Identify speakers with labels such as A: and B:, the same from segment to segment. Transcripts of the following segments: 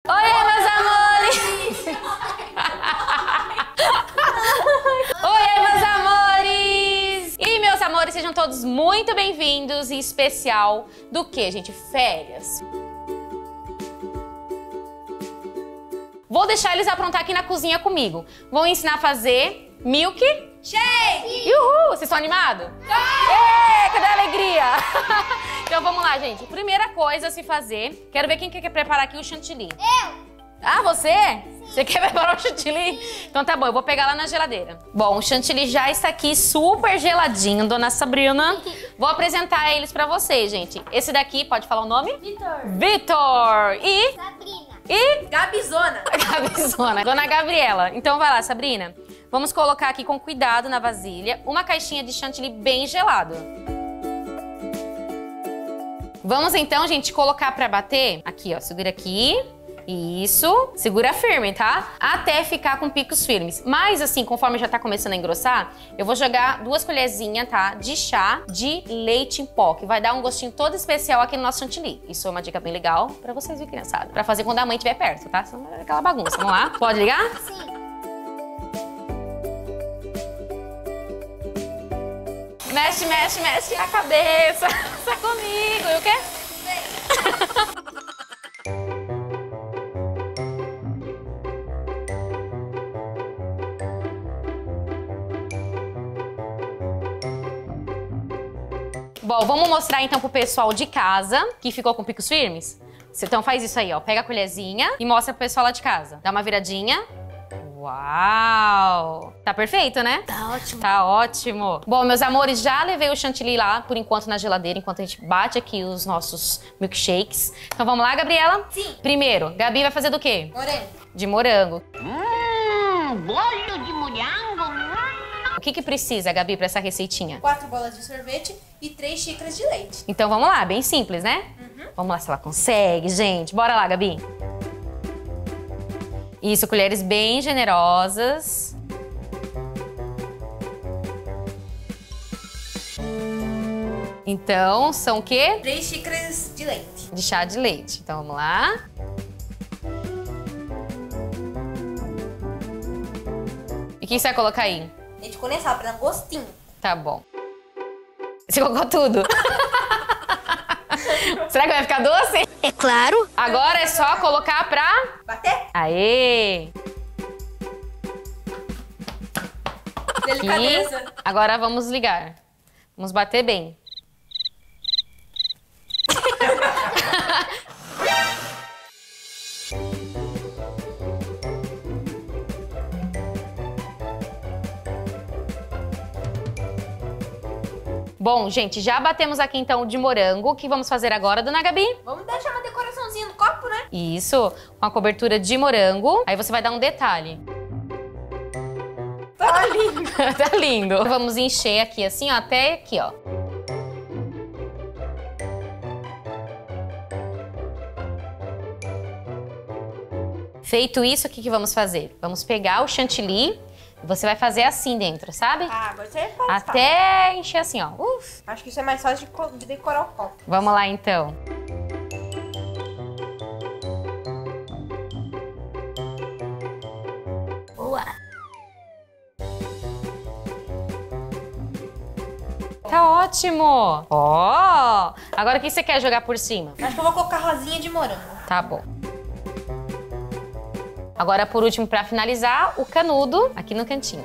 A: Oi, meus amores! Oi, meus amores! E, meus amores, sejam todos muito bem-vindos, em especial do que, gente? Férias. Vou deixar eles aprontar aqui na cozinha comigo. Vou ensinar a fazer milk shake! Uhul! Vocês estão animados? Sim! Cadê a alegria? Então vamos lá, gente. Primeira coisa a se fazer. Quero ver quem quer preparar aqui o chantilly.
B: Eu!
A: Ah, você? Sim. Você quer preparar o chantilly? Sim. Então tá bom, eu vou pegar lá na geladeira. Bom, o chantilly já está aqui super geladinho, dona Sabrina. Vou apresentar eles pra vocês, gente. Esse daqui, pode falar o nome?
B: Vitor!
A: Vitor! E?
B: Sabrina!
A: E?
B: Gabizona!
A: Gabizona. Dona Gabriela. Então vai lá, Sabrina. Vamos colocar aqui com cuidado na vasilha uma caixinha de chantilly bem gelado. Vamos então, gente, colocar pra bater. Aqui, ó, segura aqui. Isso. Segura firme, tá? Até ficar com picos firmes. Mas assim, conforme já tá começando a engrossar, eu vou jogar 2 colherzinhas, tá? De chá de leite em pó, que vai dar um gostinho todo especial aqui no nosso chantilly. Isso é uma dica bem legal pra vocês, viu, criançada? Pra fazer quando a mãe estiver perto, tá? Senão é aquela bagunça. Vamos lá? Pode ligar?
B: Sim.
A: Mexe, mexe, mexe a cabeça. Tá comigo. E o quê? Bom, vamos mostrar então pro pessoal de casa que ficou com picos firmes? Então faz isso aí, ó. Pega a colherzinha e mostra pro pessoal lá de casa. Dá uma viradinha. Uau! Tá perfeito, né?
B: Tá ótimo.
A: Tá ótimo. Bom, meus amores, já levei o chantilly lá, por enquanto, na geladeira, enquanto a gente bate aqui os nossos milkshakes. Então vamos lá, Gabriela?
B: Sim.
A: Primeiro, Gabi vai fazer do quê?
B: Morango.
A: De morango.
C: Bolho de morango.
A: O que precisa, Gabi, pra essa receitinha?
B: 4 bolas de sorvete e 3 xícaras de leite.
A: Então vamos lá, bem simples, né? Vamos lá se ela consegue, gente. Bora lá, Gabi. Isso, colheres bem generosas. Então, são o quê?
B: 3 xícaras de leite.
A: De chá de leite. Então, vamos lá. E o que você vai colocar aí?
B: Leite condensado pra dar um gostinho.
A: Tá bom. Você colocou tudo? Será que vai ficar doce?
C: É claro.
A: Agora é só colocar pra...
B: Bater?
A: Aê!
B: Delicadeza.
A: Aqui. Agora vamos ligar. Vamos bater bem. Bom, gente, já batemos aqui então o de morango. O que vamos fazer agora, dona Gabi?
B: Vamos deixar uma decoraçãozinha no copo, né?
A: Isso, com a cobertura de morango. Aí você vai dar um detalhe.
B: Tá lindo.
A: Tá lindo. Vamos encher aqui assim, ó, até aqui, ó. Feito isso, o que vamos fazer? Vamos pegar o chantilly e você vai fazer assim dentro, sabe?
B: Ah, agora você faz.
A: Até encher assim, ó.
B: Acho que isso é mais fácil de decorar o copo.
A: Vamos lá, então.
B: Boa.
A: Tá ótimo! Ó! Agora o que você quer jogar por cima?
B: Acho que eu vou colocar rosinha de morango.
A: Tá bom. Agora, por último, pra finalizar, o canudo aqui no cantinho.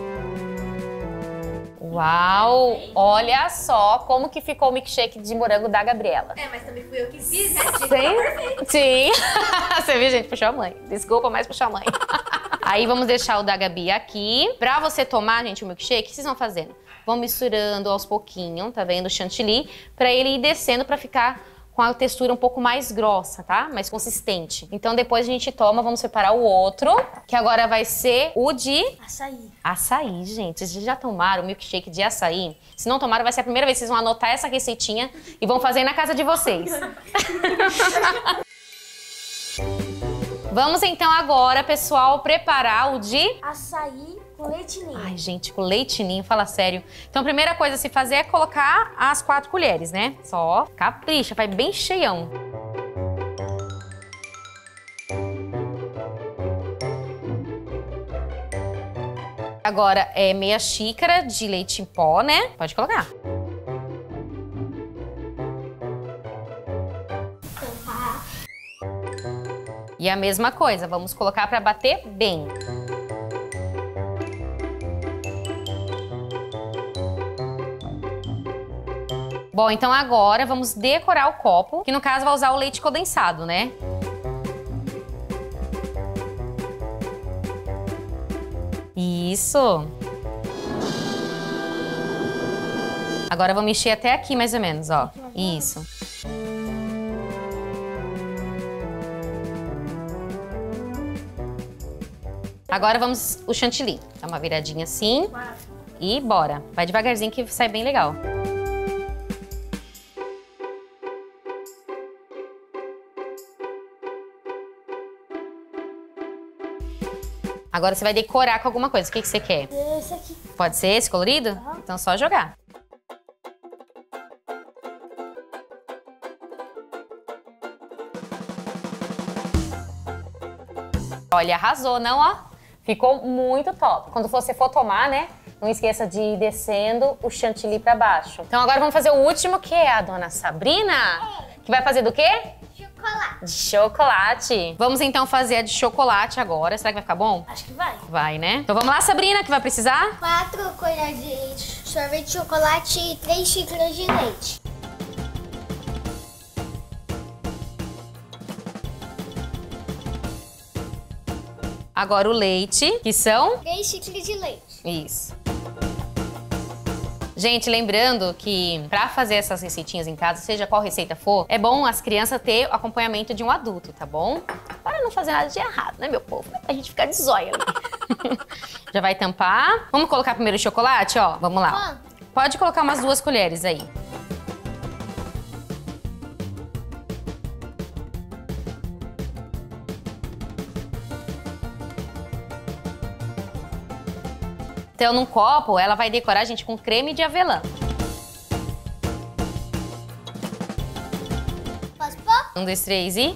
A: Uau! Olha só como que ficou o milkshake de morango da Gabriela.
B: É, mas também fui eu que fiz, né?
A: Sim. Sim. Você viu, gente? Puxou a mãe. Desculpa, mas puxou a mãe. Aí vamos deixar o da Gabi aqui. Pra você tomar, gente, o milkshake, o que vocês vão fazendo? Vão misturando aos pouquinhos, tá vendo? O chantilly, pra ele ir descendo pra ficar com a textura um pouco mais grossa, tá? Mais consistente. Então depois a gente toma, vamos separar o outro, que agora vai ser o de...
B: Açaí.
A: Açaí, gente. Vocês já tomaram milkshake de açaí? Se não tomaram, vai ser a primeira vez que vocês vão anotar essa receitinha e vão fazer na casa de vocês. Vamos então agora, pessoal, preparar o de...
B: Açaí com leite ninho.
A: Ai, gente, com leite ninho, fala sério. Então, a primeira coisa a se fazer é colocar as 4 colheres, né? Só capricha, vai bem cheião. agora é meia xícara de leite em pó, né? Pode colocar. E a mesma coisa, vamos colocar para bater bem. Bom, então agora vamos decorar o copo, que no caso vai usar o leite condensado, né? Isso. Agora vamos mexer até aqui mais ou menos, ó. Isso. Agora vamos o chantilly. Dá uma viradinha assim e bora. Vai devagarzinho que sai bem legal. Agora você vai decorar com alguma coisa. O que você quer?
B: Esse aqui.
A: Pode ser esse colorido?
B: Uhum.
A: Então só jogar. Olha, arrasou, não, ó? Ficou muito top. Quando você for tomar, né? Não esqueça de ir descendo o chantilly pra baixo. Então agora vamos fazer o último, que é a dona Sabrina. Que vai fazer do quê?
B: Chocolate.
A: De chocolate. Vamos então fazer a de chocolate agora. Será que vai ficar bom?
B: Acho que vai.
A: Vai, né? Então vamos lá, Sabrina, que vai precisar?
B: 4 colheres de sorvete de chocolate e 3 xícaras de leite.
A: Agora o leite, que são?
B: 3 xícaras de leite.
A: Isso. Gente, lembrando que pra fazer essas receitinhas em casa, seja qual receita for, é bom as crianças ter o acompanhamento de um adulto, tá bom? Para não fazer nada de errado, né, meu povo? A gente ficar de zóia ali. Já vai tampar. Vamos colocar primeiro o chocolate, ó. Vamos lá. Pode colocar umas 2 colheres aí. Então, num copo, ela vai decorar, gente, com creme de avelã.
B: Posso pôr?
A: 1, 2, 3 e...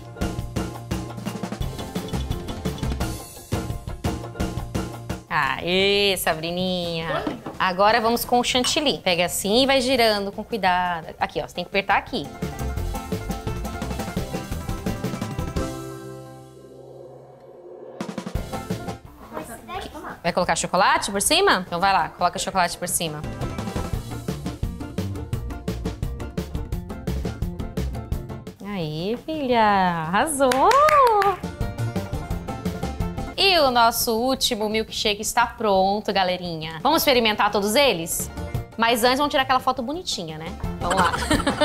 A: Aê, Sabrininha! Agora vamos com o chantilly. Pega assim e vai girando com cuidado. Aqui, ó, você tem que apertar aqui. Vai colocar chocolate por cima? Então vai lá, coloca chocolate por cima. Aí, filha, arrasou! E o nosso último milkshake está pronto, galerinha. Vamos experimentar todos eles? Mas antes vamos tirar aquela foto bonitinha, né? Vamos lá.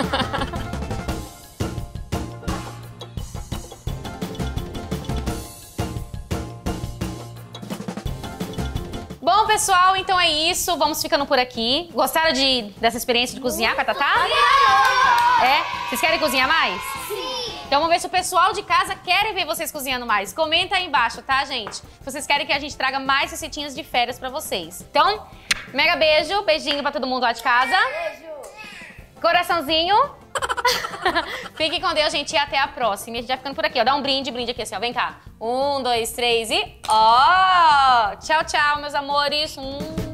A: Bom, pessoal, então é isso. Vamos ficando por aqui. Gostaram dessa experiência de cozinhar com a Tatá? É? Vocês querem cozinhar mais?
B: Sim.
A: Então vamos ver se o pessoal de casa quer ver vocês cozinhando mais. Comenta aí embaixo, tá, gente? Se vocês querem que a gente traga mais receitinhas de férias pra vocês. Então, mega beijo. Beijinho pra todo mundo lá de casa.
B: Beijo.
A: Coraçãozinho. Fiquem com Deus, gente, e até a próxima. E a gente vai ficando por aqui, ó. Dá um brinde aqui assim, ó. Vem cá. 1, 2, 3 e... Ó! Tchau, tchau, meus amores.